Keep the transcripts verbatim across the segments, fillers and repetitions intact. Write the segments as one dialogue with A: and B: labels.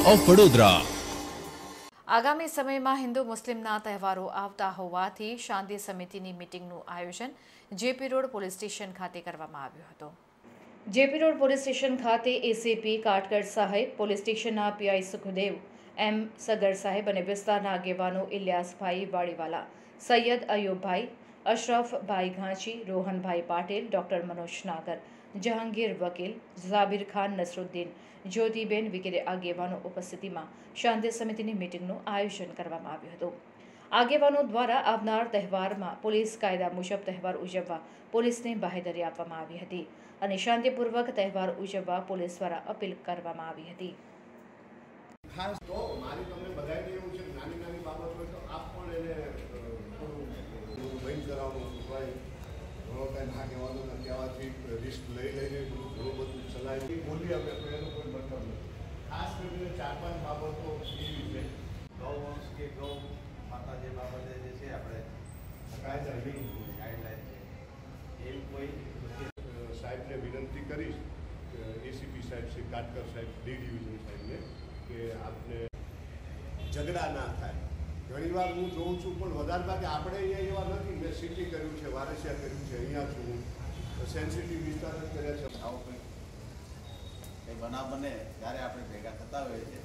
A: Of Vadodara.
B: આગામી સમયમાં હિન્દુ મુસ્લિમના તહેવારો આવતા હોવાથી શાંતિ સમિતિની મીટિંગનું આયોજન જેપી રોડ પોલીસ સ્ટેશન ખાતે કરવામાં આવ્યું હતું. જેપી રોડ પોલીસ સ્ટેશન ખાતે એસીપી કાટકર સાહેબ, પોલીસ સ્ટેશનના પીઆઈ સુખદેવ એમ સગર સાહેબ અને વિસ્તારના આગેવાનો ઇલિયાસભાઈ વાડીવાલા, સૈયદ અયુબભાઈ, અશરફભાઈ ઘાંચી, રોહનભાઈ પાટીલ, ડોક્ટર મનોજ નાગર, જહાંગીર વકીલ, ઝાબીર ખાન નસરુદ્દીન, જ્યોતિબેન વગેરે આગેવાનો ઉપસ્થિતિમાં શાંતિ સમિતિની મીટિંગનું આયોજન કરવામાં આવ્યું હતું. આગેવાનો દ્વારા આવનાર તહેવારમાં પોલીસ કાયદા મુજબ તહેવાર ઉજવવા પોલીસને બાહેધરી આપવામાં આવી હતી અને શાંતિપૂર્વક તહેવાર ઉજવવા પોલીસ દ્વારા અપીલ કરવામાં આવી હતી.
C: ખાસ તો મારી તમને બધાને એવું છે, નાની નાની બાબત હોય તો આપ પણ એને થોડું બંધ કરાવવાનું ભાઈ ઘણો કાંઈ ના કહેવાનું ના કહેવાથી રિસ્ક લઈ લઈને ઘણું બધું ચલાવી બોલી આપે તો એનો કોઈ મતલબ નથી. ખાસ કરીને ચાર પાંચ બાબતો એવી છે, ગૌવંશ કે ગૌ માતા જે બાબતે જે છે આપણે કાયદા ગાઈડલાઈન છે એવી કોઈ સાહેબને વિનંતી કરીશ, એસીપી સાહેબ શ્રી કાટકર સાહેબ, ડી ડિવિઝન સાહેબને, કે આપને ઝઘડા ના થાય. ઘણીવાર હું જોઉં છું પણ વધારે ભાગે આપણે અહીંયા એવા નથી. મેં સિટી કર્યું છે, વારસિયા કર્યું છે, અહીંયા છું હું સેન્સિટિવ વિસ્તાર જ કર્યા છે.
D: આવો કંઈ એ બનાવ બને ત્યારે આપણે ભેગા થતા હોઈએ છીએ.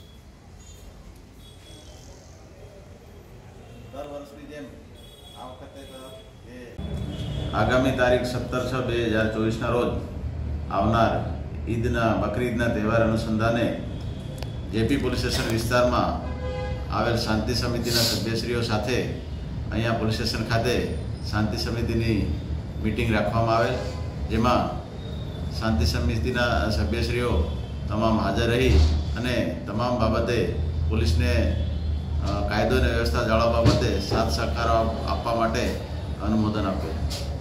D: દર વર્ષની જેમ આ વખતે તો એ આગામી તારીખ સત્તર છ બે હજાર ચોવીસના રોજ આવનાર ઈદના બકરી ઈદના તહેવાર અનુસંધાને જેપી પોલીસ સ્ટેશન વિસ્તારમાં આવેલ શાંતિ સમિતિના સભ્યશ્રીઓ સાથે અહીંયા પોલીસ સ્ટેશન ખાતે શાંતિ સમિતિની મીટિંગ રાખવામાં આવેલ, જેમાં શાંતિ સમિતિના સભ્યશ્રીઓ તમામ હાજર રહી અને તમામ બાબતે પોલીસને કાયદો અને વ્યવસ્થા જાળવવા બાબતે સાથ સહકાર આપવા માટે અનુમોદન આપ્યું.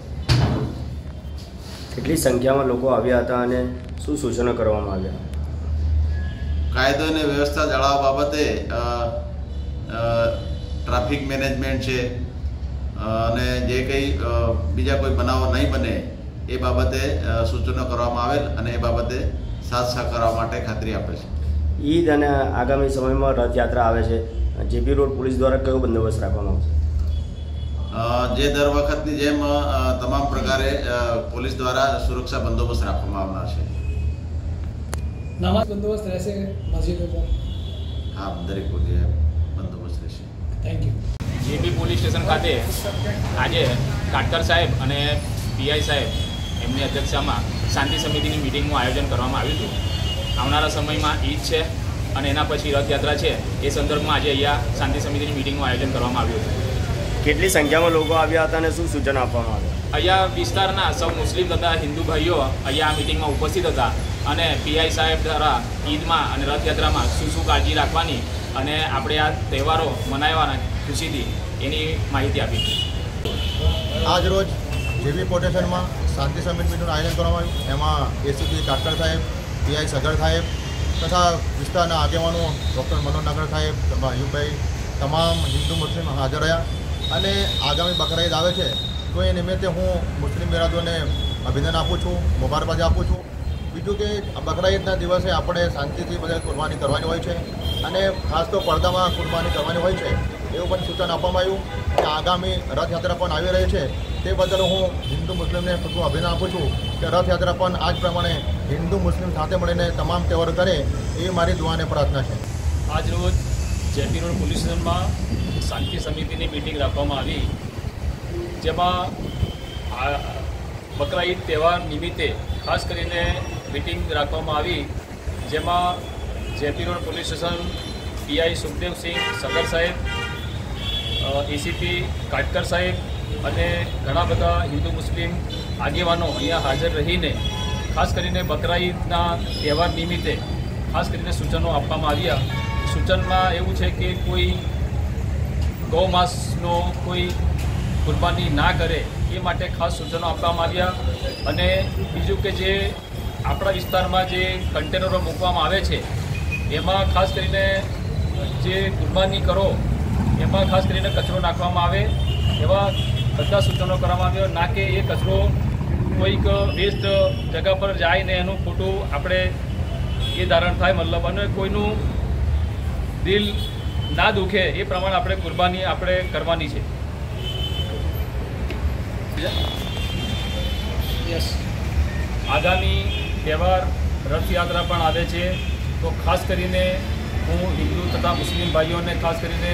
E: કેટલી સંખ્યામાં લોકો આવ્યા હતા અને શું સૂચનો કરવામાં આવ્યા?
D: કાયદો અને વ્યવસ્થા જાળવવા બાબતે ટ્રાફિક મેનેજમેન્ટ છે અને જે કંઈ બીજા કોઈ બનાવો નહીં બને એ બાબતે સૂચનો કરવામાં આવેલ અને એ બાબતે સાથ સહકાર માટે ખાતરી આપે છે.
E: ઈદ અને આગામી સમયમાં રથયાત્રા આવે છે, જેપી રોડ પોલીસ દ્વારા કયો બંદોબસ્ત રાખવામાં આવશે?
D: જે દર વખતની જેમ તમામ પ્રકારે પોલીસ દ્વારા સુરક્ષા બંદોબસ્ત રાખવામાં આવનાર છે.
F: નમાઝ બંદોબસ્ત રહેશે મસ્જિદો પર?
D: હા, દરેક જગ્યાએ બંદોબસ્ત રહેશે.
F: Thank you.
G: JP police station ખાતે આજે કાટકર સાહેબ અને પીઆઈ સાહેબ એમની અધ્યક્ષતામાં શાંતિ સમિતિની મિટિંગનું આયોજન કરવામાં આવ્યું હતું. આવનારા સમયમાં ઈદ છે અને એના પછી રથયાત્રા છે, એ સંદર્ભમાં આજે અહીંયા શાંતિ સમિતિની મિટિંગનું આયોજન કરવામાં આવ્યું હતું.
E: કેટલી સંખ્યામાં લોકો આવ્યા હતા અને શું સૂચના આપવામાં આવ્યા?
G: અહીંયા વિસ્તારના સૌ મુસ્લિમ તથા હિન્દુ ભાઈઓ અહીંયા આ મિટિંગમાં ઉપસ્થિત હતા અને પીઆઈ સાહેબ દ્વારા ઈદમાં અને રથયાત્રામાં શું શું કાળજી રાખવાની અને આપણે આ તહેવારો મનાવવાના ખુશીથી એની માહિતી આપી.
C: આજ રોજ જેપી પોલીસ સ્ટેશનમાં શાંતિ સમિતિનું આયોજન કરવામાં આવ્યું. એમાં એસીપી કાટકર સાહેબ, પીઆઈ સગર સાહેબ તથા વિસ્તારના આગેવાનો ડૉક્ટર મનોજ નાગર સાહેબ, અયુબભાઈ, તમામ હિન્દુ મુસ્લિમ હાજર રહ્યા. અને આગામી બકરા ઈદ આવે છે તો એ નિમિત્તે હું મુસ્લિમ બિરાદરોને અભિનંદન આપું છું, મુબારકબાદી આપું છું. બીજું કે બકરા ઈદના દિવસે આપણે શાંતિથી બધા કુરબાની કરવાની હોય છે અને ખાસ તો પડદામાં કુરબાની કરવાની હોય છે. એવું પણ સૂચન આપવામાં આવ્યું કે આગામી રથયાત્રા પણ આવી રહી છે, તે બદલ હું હિન્દુ મુસ્લિમને ખૂબ અભિનંદન આપું છું કે રથયાત્રા પણ આ જ પ્રમાણે હિન્દુ મુસ્લિમ સાથે મળીને તમામ તહેવાર કરે એવી મારી દુઆ અને પ્રાર્થના છે.
G: આજ રોજ જેપી રોડ પોલીસ સ્ટેશનમાં શાંતિ સમિતિની મિટિંગ રાખવામાં આવી, જેમાં બકરા ઈદ તહેવાર નિમિત્તે ખાસ કરીને મિટિંગ રાખવામાં આવી, જેમાં JP road police station PI Sukhdevsinh Sagar સાહેબ, એસીપી કાટકર સાહેબ અને ઘણા બધા હિન્દુ મુસ્લિમ આગેવાનો અહીંયા હાજર રહીને ખાસ કરીને બકરા ઈદના તહેવાર નિમિત્તે ખાસ કરીને સૂચનો આપવામાં આવ્યા. સૂચનમાં એવું છે કે કોઈ ગૌ માંસનો કોઈ કુરબાની ના કરે એ માટે ખાસ સૂચનો આપવામાં આવ્યા. અને બીજું કે જે આપણા વિસ્તારમાં જે કન્ટેનરો મૂકવામાં આવે છે એમાં ખાસ કરીને જે કુરબાની કરો એમાં ખાસ કરીને કચરો નાખવામાં આવે એવા બધા સૂચનો કરવામાં આવ્યા. ના કે એ કચરો કોઈક વેસ્ટ જગ્યા પર જાય ને એનું ખોટું આપણે એ ધારણ થાય, મતલબ અને કોઈનું દિલ ના દુખે એ પ્રમાણે આપણે કુરબાની આપણે કરવાની છે.
F: યસ.
G: આગામી તહેવાર રથયાત્રા પણ આવે છે, તો ખાસ કરીને હું હિન્દુ તથા મુસ્લિમ ભાઈઓને ખાસ કરીને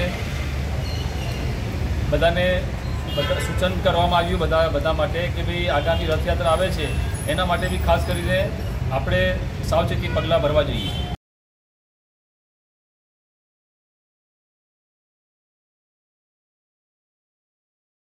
G: બધાને બધા સૂચન કરવામાં આવ્યું બધા બધા માટે કે ભાઈ આગામી રથયાત્રા આવે છે એના માટે બી ખાસ કરીને આપણે સાવચેતી પગલાં ભરવા જોઈએ.